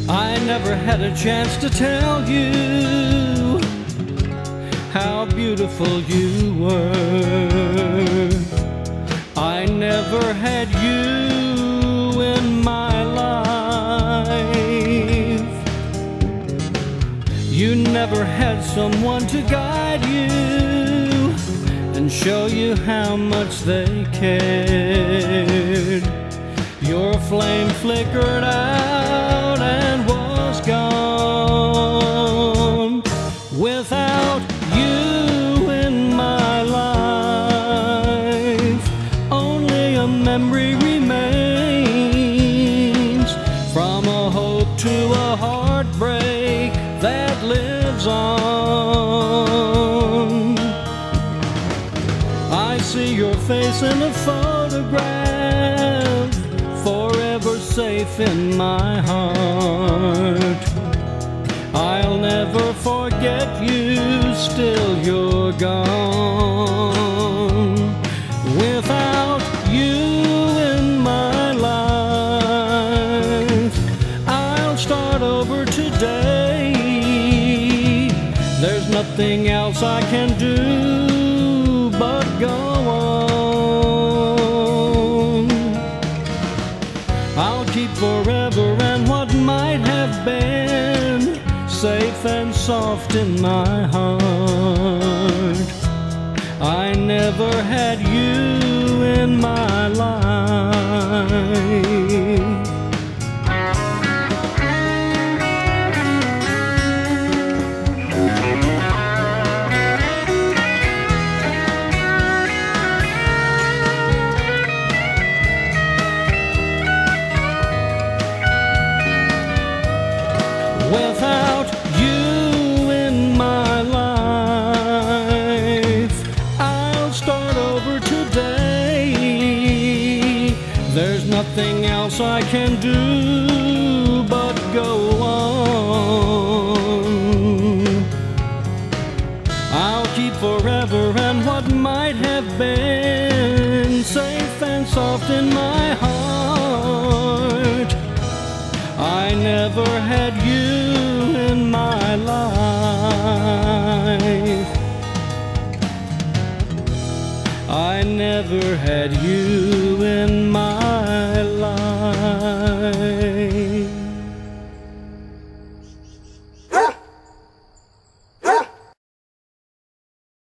I never had a chance to tell you how beautiful you were. I never had you in my life. You never had someone to guide you and show you how much they cared. Your flame flickered out and was gone. Without you in my life, only a memory remains, from a hope to a heartbreak that lives on. I see your face in a photograph, forever safe in my heart. I'll never forget you, still you're gone. Without you in my life, I'll start over today. There's nothing else I can do but go on. I'll keep forever and what might have been safe and soft in my heart. I never had you in my life. Without you in my life, I'll start over today. There's nothing else I can do but go on. I'll keep forever and what might have been safe and soft in my heart. I never had you in my life. I never had you in my